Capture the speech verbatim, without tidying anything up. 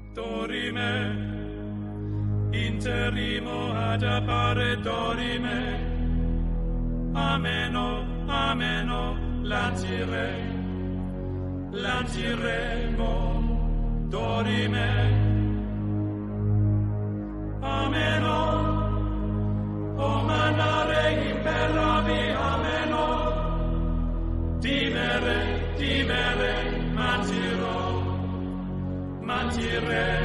dorime, interimo ad appare dorime, ameno, ameno, lancire, lanciremo, dorime, ameno, o manare imperavi, ameno, timere, timere, mantirò, mantiremo.